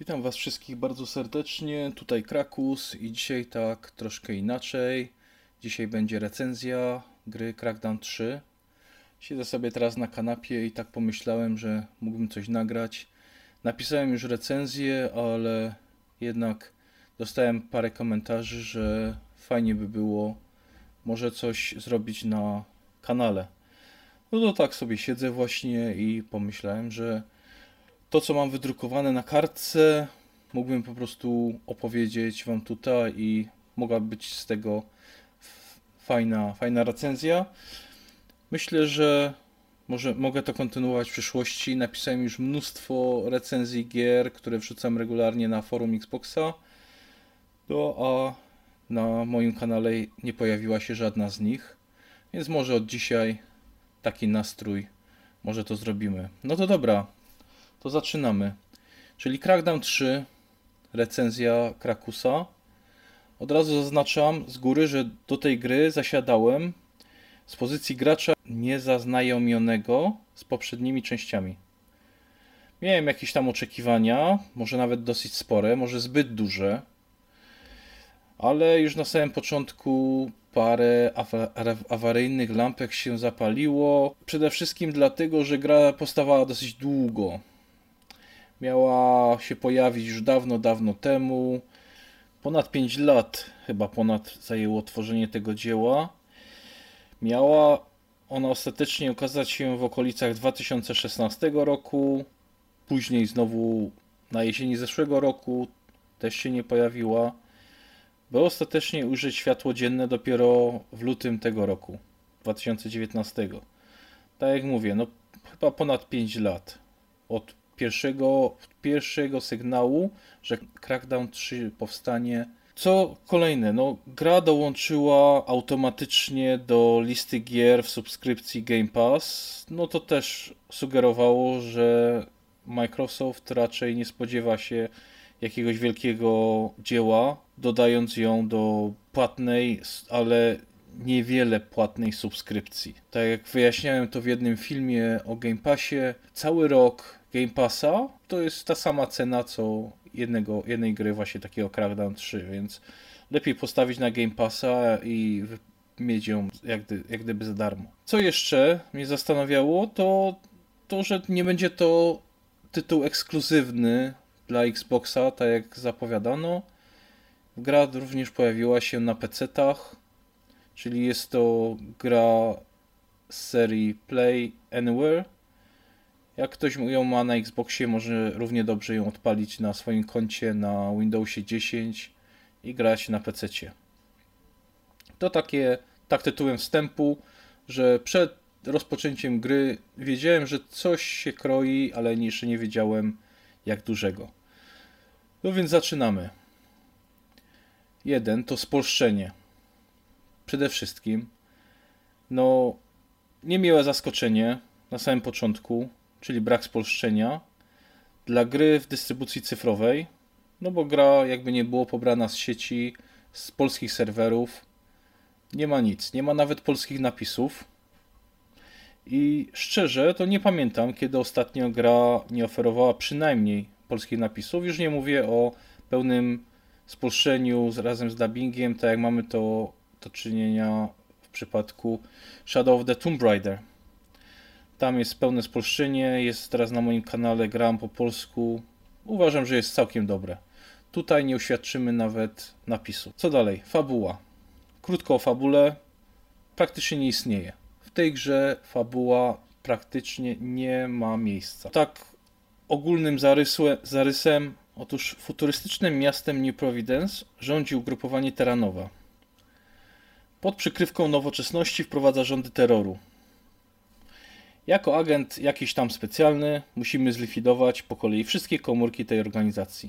Witam Was wszystkich bardzo serdecznie. Tutaj Krakus i dzisiaj tak troszkę inaczej. Dzisiaj będzie recenzja gry Crackdown 3. Siedzę sobie teraz na kanapie i tak pomyślałem, że mógłbym coś nagrać. Napisałem już recenzję, ale jednak dostałem parę komentarzy, że fajnie by było może coś zrobić na kanale. No to tak sobie siedzę właśnie i pomyślałem, że to, co mam wydrukowane na kartce, mógłbym po prostu opowiedzieć Wam tutaj i mogła być z tego fajna recenzja. Myślę, że może mogę to kontynuować w przyszłości. Napisałem już mnóstwo recenzji gier, które wrzucam regularnie na forum Xboxa. No a na moim kanale nie pojawiła się żadna z nich, więc może od dzisiaj taki nastrój, może to zrobimy. No to dobra, to zaczynamy. Czyli Crackdown 3, recenzja Krakusa. Od razu zaznaczam z góry, że do tej gry zasiadałem z pozycji gracza niezaznajomionego z poprzednimi częściami. Miałem jakieś tam oczekiwania, może nawet dosyć spore, może zbyt duże, ale już na samym początku parę awaryjnych lampek się zapaliło. Przede wszystkim dlatego, że gra powstawała dosyć długo. Miała się pojawić już dawno temu. Ponad 5 lat chyba zajęło tworzenie tego dzieła. Miała ona ostatecznie ukazać się w okolicach 2016 roku. Później znowu na jesieni zeszłego roku też się nie pojawiła. By ostatecznie ujrzeć światło dzienne dopiero w lutym tego roku, 2019. Tak jak mówię, no chyba ponad 5 lat od pierwszego sygnału, że Crackdown 3 powstanie. Co kolejne, no gra dołączyła automatycznie do listy gier w subskrypcji Game Pass. No to też sugerowało, że Microsoft raczej nie spodziewa się jakiegoś wielkiego dzieła, dodając ją do płatnej, ale niewiele płatnej subskrypcji. Tak jak wyjaśniałem to w jednym filmie o Game Passie, cały rok Game Passa to jest ta sama cena co jednej gry właśnie takiego Crackdown 3, więc lepiej postawić na Game Passa i mieć ją jak gdyby za darmo. Co jeszcze mnie zastanawiało, to, że nie będzie to tytuł ekskluzywny dla Xboxa, tak jak zapowiadano. Gra również pojawiła się na PC-tach, czyli jest to gra z serii Play Anywhere. Jak ktoś ją ma na Xboxie, może równie dobrze ją odpalić na swoim koncie na Windowsie 10 i grać na PC-cie. To tak tytułem wstępu, że przed rozpoczęciem gry wiedziałem, że coś się kroi, ale jeszcze nie wiedziałem jak dużego. No więc zaczynamy. 1 to spolszczenie. Przede wszystkim, no, niemiłe zaskoczenie na samym początku, czyli brak spolszczenia dla gry w dystrybucji cyfrowej, no bo gra jakby nie było pobrana z sieci, z polskich serwerów, nie ma nic, nie ma nawet polskich napisów i szczerze to nie pamiętam, kiedy ostatnio gra nie oferowała przynajmniej polskich napisów, już nie mówię o pełnym spolszczeniu razem z dubbingiem, tak jak mamy to do czynienia w przypadku Shadow of the Tomb Raider. Tam jest pełne spolszczenie, jest teraz na moim kanale, gram po polsku. Uważam, że jest całkiem dobre. Tutaj nie uświadczymy nawet napisu. Co dalej? Fabuła. Krótko o fabule. Praktycznie nie istnieje. W tej grze fabuła praktycznie nie ma miejsca. Tak ogólnym zarysem, otóż futurystycznym miastem New Providence rządzi ugrupowanie Terranowa. Pod przykrywką nowoczesności wprowadza rządy terroru. Jako agent jakiś tam specjalny musimy zlikwidować po kolei wszystkie komórki tej organizacji.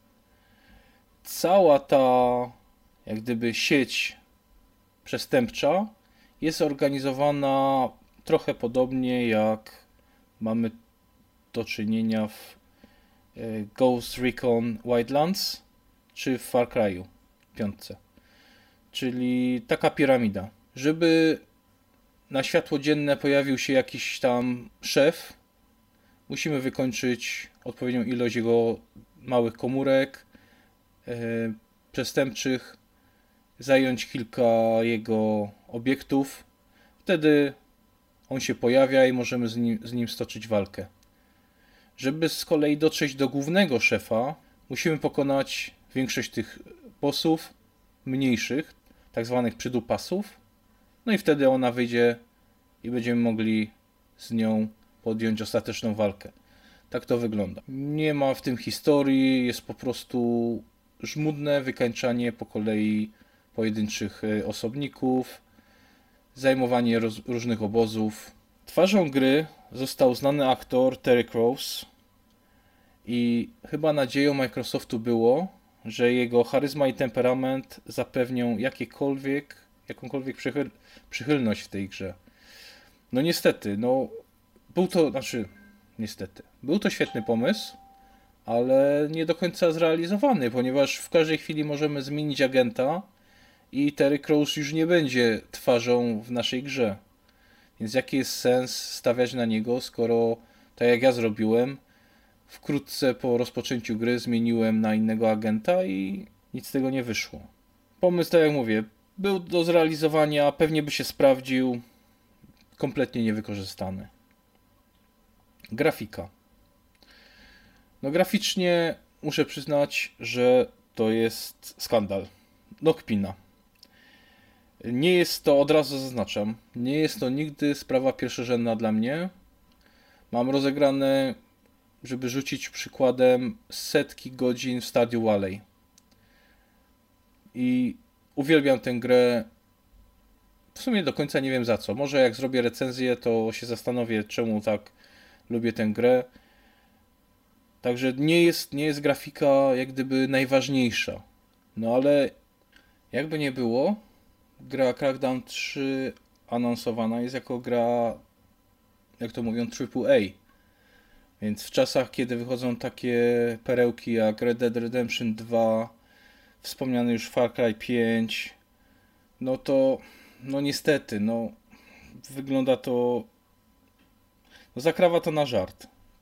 Cała ta jak gdyby sieć przestępcza jest organizowana trochę podobnie jak mamy do czynienia w Ghost Recon Wildlands czy w Far Cry'u 5. Czyli taka piramida. Żeby na światło dzienne pojawił się jakiś tam szef, musimy wykończyć odpowiednią ilość jego małych komórek przestępczych, zająć kilka jego obiektów. Wtedy on się pojawia i możemy z nim stoczyć walkę. Żeby z kolei dotrzeć do głównego szefa, musimy pokonać większość tych bossów mniejszych, tak zwanych przydupasów. No i wtedy ona wyjdzie i będziemy mogli z nią podjąć ostateczną walkę. Tak to wygląda. Nie ma w tym historii, jest po prostu żmudne wykańczanie po kolei pojedynczych osobników, zajmowanie różnych obozów. Twarzą gry został znany aktor Terry Crews i chyba nadzieją Microsoftu było, że jego charyzma i temperament zapewnią jakąkolwiek przychylność w tej grze. No niestety, był to świetny pomysł, ale nie do końca zrealizowany, ponieważ w każdej chwili możemy zmienić agenta i Terry Crews już nie będzie twarzą w naszej grze. Więc jaki jest sens stawiać na niego, skoro, tak jak ja zrobiłem, wkrótce po rozpoczęciu gry zmieniłem na innego agenta i nic z tego nie wyszło. Pomysł, tak jak mówię, był do zrealizowania, pewnie by się sprawdził, kompletnie niewykorzystany. Grafika. No graficznie muszę przyznać, że to jest skandal. No kpina. Nie jest to, od razu zaznaczam, nie jest to nigdy sprawa pierwszorzędna dla mnie. Mam rozegrane, żeby rzucić przykładem, setki godzin w Stardew Valley. I uwielbiam tę grę. W sumie do końca nie wiem za co. Może jak zrobię recenzję, to się zastanowię, czemu tak lubię tę grę. Także nie jest grafika jak gdyby najważniejsza. No ale jakby nie było, gra Crackdown 3 anonsowana jest jako gra, jak to mówią, AAA. Więc w czasach, kiedy wychodzą takie perełki jak Red Dead Redemption 2, wspomniany już Far Cry 5, no to niestety, wygląda to, zakrawa to na żart.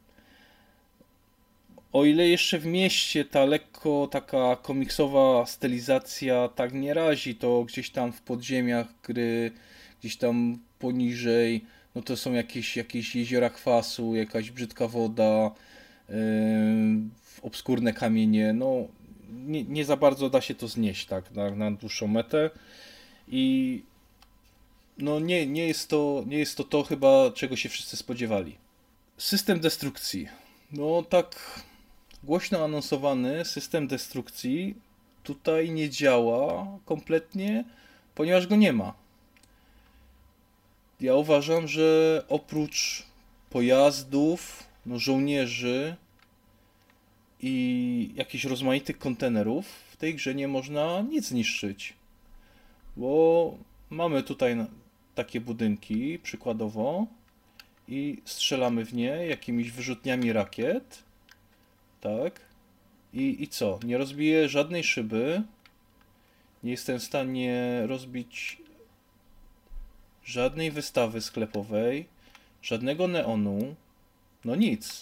O ile jeszcze w mieście ta lekko taka komiksowa stylizacja tak nie razi, to gdzieś tam w podziemiach gry, gdzieś tam poniżej, no to są jakieś jeziora kwasu, jakaś brzydka woda, obskurne kamienie, no nie za bardzo da się to znieść tak na dłuższą metę i no nie jest to chyba, czego się wszyscy spodziewali. System destrukcji. No tak głośno anonsowany system destrukcji tutaj nie działa kompletnie, ponieważ go nie ma. Ja uważam, że oprócz pojazdów, żołnierzy i jakichś rozmaitych kontenerów w tej grze nie można nic zniszczyć. Bo mamy tutaj takie budynki przykładowo i strzelamy w nie jakimiś wyrzutniami rakiet. Tak. I co? Nie rozbiję żadnej szyby. Nie jestem w stanie rozbić żadnej wystawy sklepowej, żadnego neonu. No nic.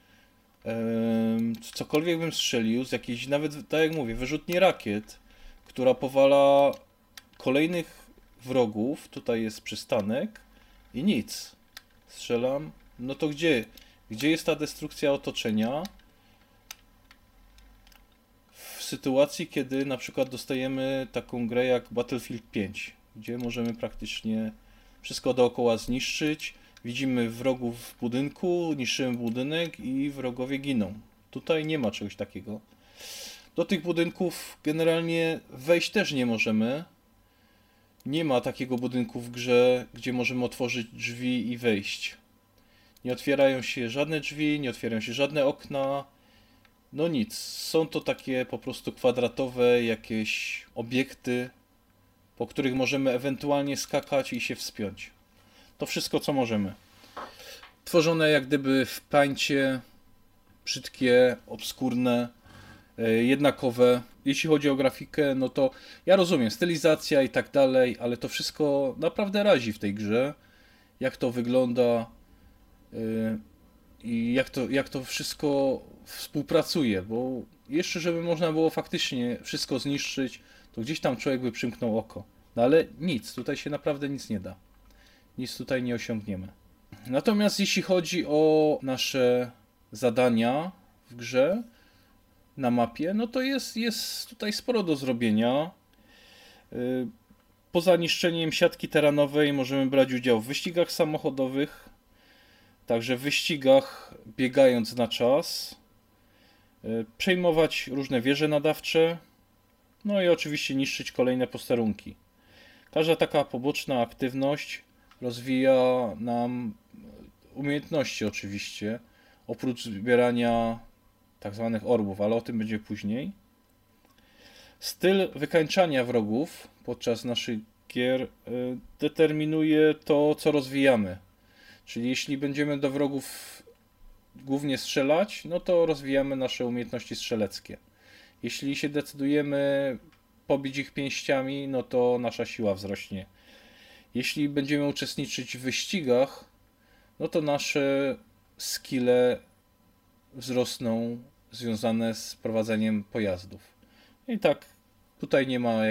Cokolwiek bym strzelił z jakiejś, nawet tak jak mówię, wyrzutni rakiet, która powala kolejnych wrogów. Tutaj jest przystanek i nic. Strzelam. No to gdzie? Gdzie jest ta destrukcja otoczenia? W sytuacji, kiedy na przykład dostajemy taką grę jak Battlefield 5, gdzie możemy praktycznie wszystko dookoła zniszczyć. Widzimy wrogów w budynku, niszczymy budynek i wrogowie giną. Tutaj nie ma czegoś takiego. Do tych budynków generalnie wejść też nie możemy. Nie ma takiego budynku w grze, gdzie możemy otworzyć drzwi i wejść. Nie otwierają się żadne drzwi, nie otwierają się żadne okna. No nic, są to takie po prostu kwadratowe jakieś obiekty, po których możemy ewentualnie skakać i się wspiąć. To wszystko, co możemy. Tworzone jak gdyby w pańcie, brzydkie, obskurne, jednakowe. Jeśli chodzi o grafikę, no to ja rozumiem, stylizacja i tak dalej, ale to wszystko naprawdę razi w tej grze. Jak to wygląda i jak to wszystko współpracuje, bo jeszcze żeby można było faktycznie wszystko zniszczyć, to gdzieś tam człowiek by przymknął oko. No ale nic, tutaj się naprawdę nic nie da. Nic tutaj nie osiągniemy. Natomiast jeśli chodzi o nasze zadania w grze, na mapie, no to jest tutaj sporo do zrobienia. Poza niszczeniem siatki terenowej możemy brać udział w wyścigach samochodowych, także w wyścigach biegając na czas, przejmować różne wieże nadawcze, no i oczywiście niszczyć kolejne posterunki. Każda taka poboczna aktywność rozwija nam umiejętności oczywiście, oprócz zbierania tak zwanych orbów, ale o tym będzie później. Styl wykańczania wrogów podczas naszych gier determinuje to, co rozwijamy. Czyli jeśli będziemy do wrogów głównie strzelać, no to rozwijamy nasze umiejętności strzeleckie. Jeśli się decydujemy pobić ich pięściami, no to nasza siła wzrośnie. Jeśli będziemy uczestniczyć w wyścigach, no to nasze skille wzrosną związane z prowadzeniem pojazdów. I tak tutaj nie ma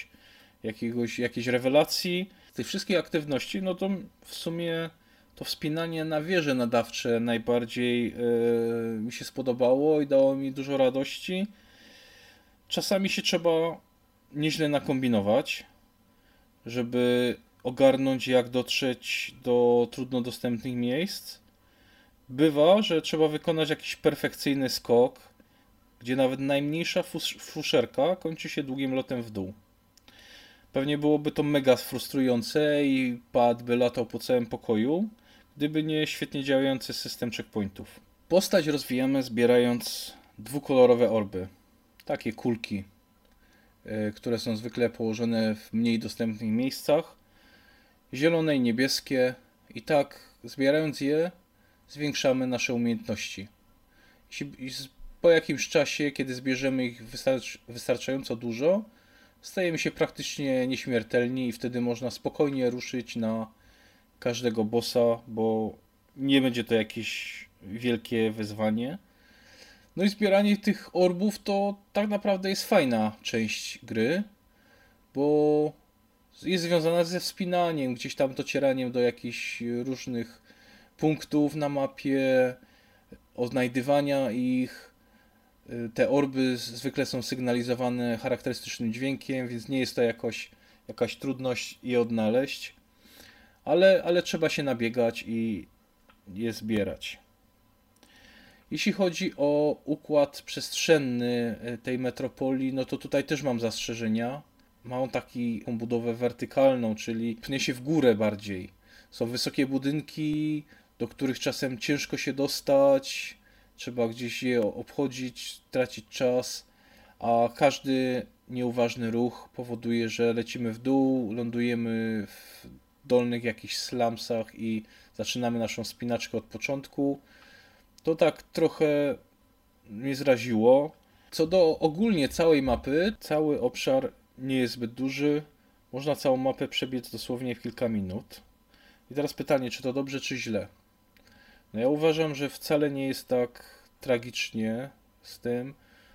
jakiejś rewelacji. Z tych wszystkich aktywności, no to w sumie to wspinanie na wieże nadawcze najbardziej mi się spodobało i dało mi dużo radości. Czasami się trzeba nieźle nakombinować, żeby ogarnąć, jak dotrzeć do trudno dostępnych miejsc. Bywa, że trzeba wykonać jakiś perfekcyjny skok, gdzie nawet najmniejsza fuszerka kończy się długim lotem w dół. Pewnie byłoby to mega frustrujące i pad by latał po całym pokoju, gdyby nie świetnie działający system checkpointów. Postać rozwijamy zbierając dwukolorowe orby. Takie kulki, które są zwykle położone w mniej dostępnych miejscach. Zielone i niebieskie. I tak zbierając je zwiększamy nasze umiejętności. Po jakimś czasie, kiedy zbierzemy ich wystarczająco dużo, stajemy się praktycznie nieśmiertelni i wtedy można spokojnie ruszyć na każdego bossa, bo nie będzie to jakieś wielkie wyzwanie. No i zbieranie tych orbów to tak naprawdę jest fajna część gry, bo jest związana ze wspinaniem, gdzieś tam docieraniem do jakichś różnych punktów na mapie, odnajdywania ich. Te orby zwykle są sygnalizowane charakterystycznym dźwiękiem, więc nie jest to jakaś trudność je odnaleźć, ale trzeba się nabiegać i je zbierać. Jeśli chodzi o układ przestrzenny tej metropolii, no to tutaj też mam zastrzeżenia. Ma on taką budowę wertykalną, czyli pnie się w górę bardziej. Są wysokie budynki, do których czasem ciężko się dostać, trzeba gdzieś je obchodzić, tracić czas, a każdy nieuważny ruch powoduje, że lecimy w dół, lądujemy w dolnych jakichś slumsach i zaczynamy naszą spinaczkę od początku. To tak trochę mnie zraziło. Co do ogólnie całej mapy, cały obszar nie jest zbyt duży. Można całą mapę przebiec dosłownie w kilka minut. I teraz pytanie, czy to dobrze, czy źle? No ja uważam, że wcale nie jest tak tragicznie z tym,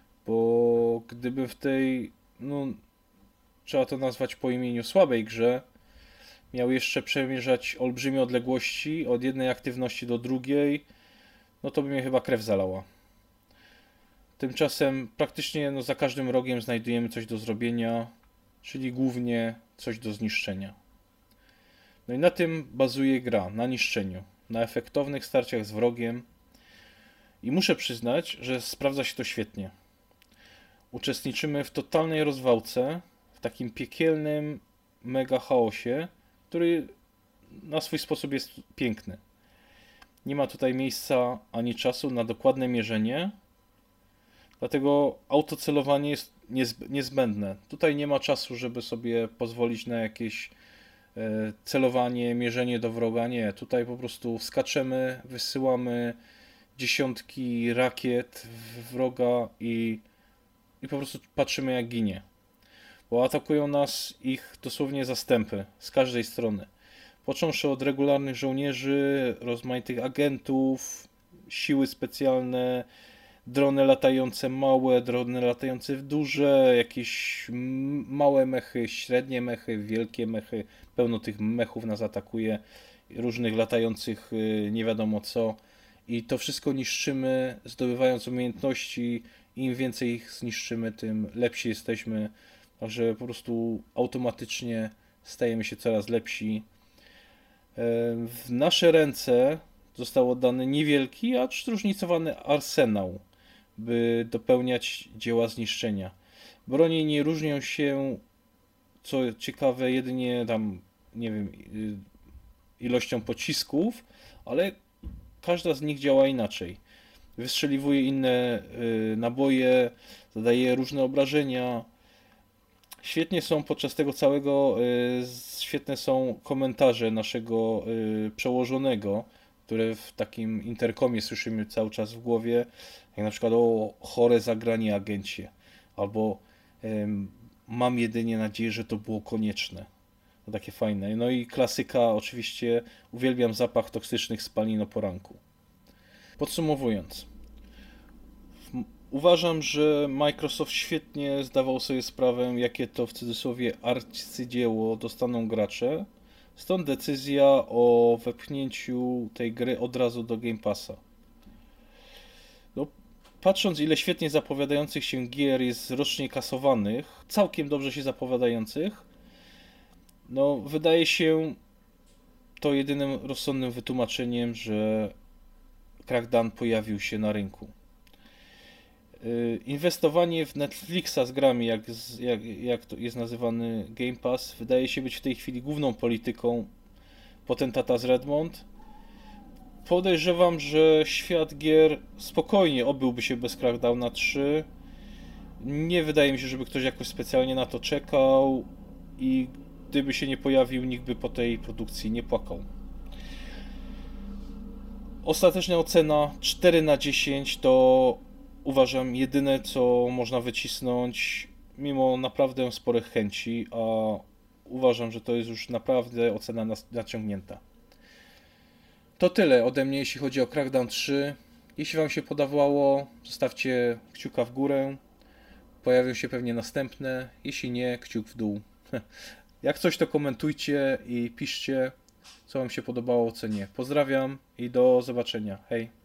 bo gdybym w tej, no trzeba to nazwać po imieniu, słabej grze, miał jeszcze przemierzać olbrzymie odległości od jednej aktywności do drugiej, no to by mnie chyba krew zalała. Tymczasem praktycznie za każdym rogiem znajdujemy coś do zrobienia, czyli głównie coś do zniszczenia. No i na tym bazuje gra, na niszczeniu, na efektownych starciach z wrogiem i muszę przyznać, że sprawdza się to świetnie. Uczestniczymy w totalnej rozwałce, w takim piekielnym mega chaosie, który na swój sposób jest piękny. Nie ma tutaj miejsca ani czasu na dokładne mierzenie, dlatego autocelowanie jest niezbędne. Tutaj nie ma czasu, żeby sobie pozwolić na jakieś celowanie, mierzenie do wroga. Nie, tutaj po prostu skaczemy, wysyłamy dziesiątki rakiet w wroga i po prostu patrzymy, jak ginie. Bo atakują nas ich dosłownie zastępy z każdej strony. Począwszy od regularnych żołnierzy, rozmaitych agentów, siły specjalne, drony latające małe, drony latające duże, jakieś małe mechy, średnie mechy, wielkie mechy. Pełno tych mechów nas atakuje, różnych latających nie wiadomo co. I to wszystko niszczymy, zdobywając umiejętności. Im więcej ich zniszczymy, tym lepsi jesteśmy. Także po prostu automatycznie stajemy się coraz lepsi. W nasze ręce został oddany niewielki, acz zróżnicowany arsenał, by dopełniać dzieła zniszczenia. Bronie nie różnią się, co ciekawe, jedynie tam, nie wiem, ilością pocisków, ale każda z nich działa inaczej. Wystrzeliwuje inne naboje, zadaje różne obrażenia. Świetnie są podczas tego całego, świetne są komentarze naszego przełożonego, które w takim interkomie słyszymy cały czas w głowie, jak na przykład o chore zagranie agencie, albo mam jedynie nadzieję, że to było konieczne. To takie fajne. No i klasyka, oczywiście uwielbiam zapach toksycznych spalin o poranku. Podsumowując, uważam, że Microsoft świetnie zdawał sobie sprawę, jakie to w cudzysłowie arcydzieło dostaną gracze. Stąd decyzja o wepchnięciu tej gry od razu do Game Passa. No, patrząc, ile świetnie zapowiadających się gier jest rocznie kasowanych, całkiem dobrze się zapowiadających, no wydaje się to jedynym rozsądnym wytłumaczeniem, że Crackdown pojawił się na rynku. Inwestowanie w Netflixa z grami, jak to jest nazywany Game Pass, wydaje się być w tej chwili główną polityką potentata z Redmond. Podejrzewam, że świat gier spokojnie obyłby się bez Crackdowna 3. Nie wydaje mi się, żeby ktoś jakoś specjalnie na to czekał i gdyby się nie pojawił, nikt by po tej produkcji nie płakał. Ostateczna ocena 4/10 to uważam jedyne, co można wycisnąć mimo naprawdę sporych chęci, a uważam, że to jest już naprawdę ocena naciągnięta. To tyle ode mnie, jeśli chodzi o Crackdown 3. Jeśli Wam się podobało, zostawcie kciuka w górę. Pojawią się pewnie następne. Jeśli nie, kciuk w dół. Jak coś, to komentujcie i piszcie, co Wam się podobało, co nie. Pozdrawiam i do zobaczenia. Hej!